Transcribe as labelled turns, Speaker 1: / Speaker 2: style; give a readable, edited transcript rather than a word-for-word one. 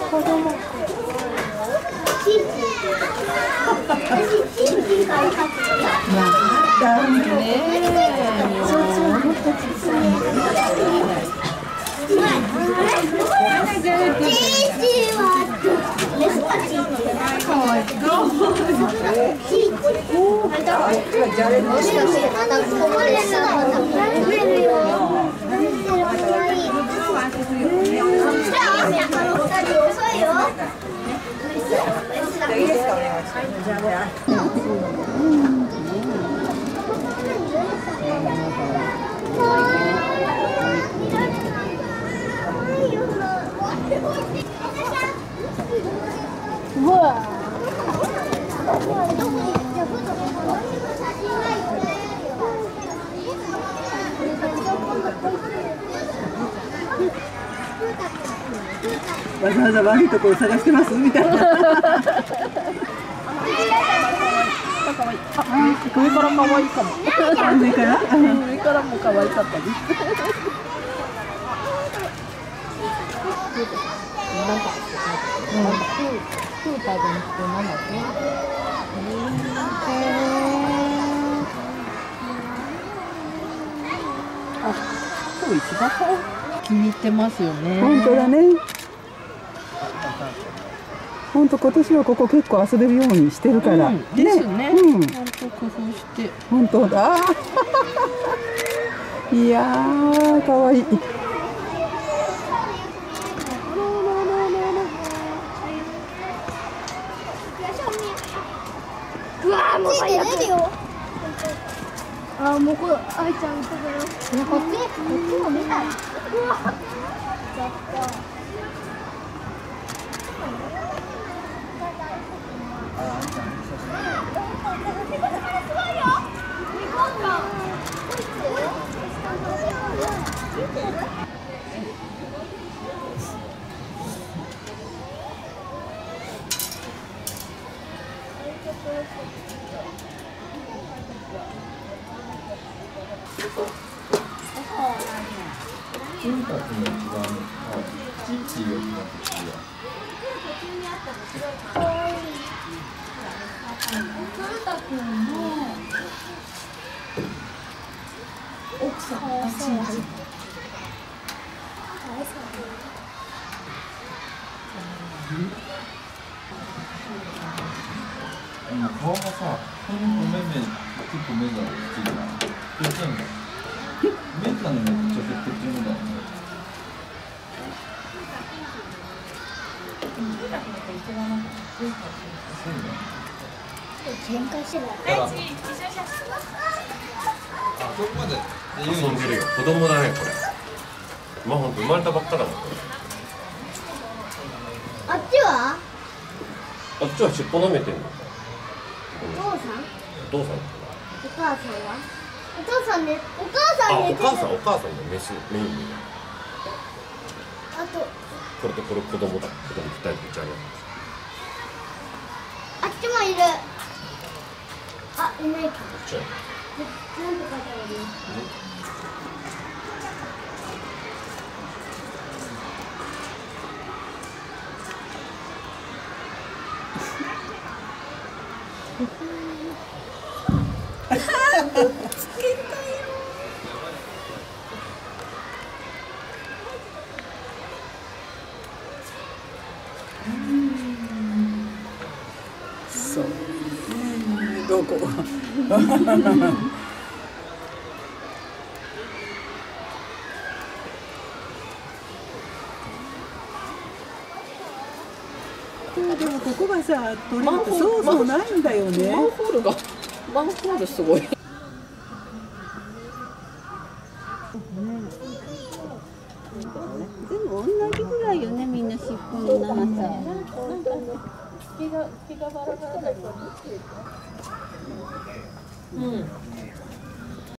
Speaker 1: 子供。チンチンが良かった。
Speaker 2: だね。
Speaker 1: そうそう、もっとちっちゃい。かわいい。うわ。
Speaker 2: わざわざ悪いところを探してますみたいな。上から可愛いかも。上から？上からも可愛かったです。
Speaker 3: なんか、フーターじゃなくてなんだっけ？
Speaker 2: あ、そう石田さん。
Speaker 3: 気に入ってますよね。
Speaker 2: 本当だね。本当今年はここ結構遊べるようにしてるから。
Speaker 3: ですね。本当工夫して。
Speaker 2: 本当だ。いやー、可愛い。
Speaker 1: うわー、もう最悪。あ、もうこれ愛ちゃんところ。こっちも見たい。うわ。ちょっと。
Speaker 3: 奥さん。
Speaker 4: 顔がさ、この目結構目がついてる。どっちなんだ。目かの目とちょっとこっちの目だよね。
Speaker 1: 喧嘩してる。
Speaker 4: あ、そこまで
Speaker 5: 遊んでるよ。子供だねこれ。まあ本当生まれたばっかだもんこれ。
Speaker 1: あっちは？
Speaker 5: あっちは尻尾舐めてんの。
Speaker 1: お父さん？
Speaker 5: お父さん。
Speaker 1: お母さんは？お父さんね、お母さんね。
Speaker 5: お母さんのメインに。
Speaker 1: あと。
Speaker 5: これとこれ子供だ。子供2人でじゃね。
Speaker 1: あっちもいる。あ、いないか。
Speaker 5: こっちは。
Speaker 1: なんて書いてある？
Speaker 2: そう。どこ？でもここがさ、取れるとそうそうないんだよね。
Speaker 3: マンホールすごい。
Speaker 6: でも同じぐらいよね、みんな尻尾の長さ。
Speaker 3: 毛がバラバラだから。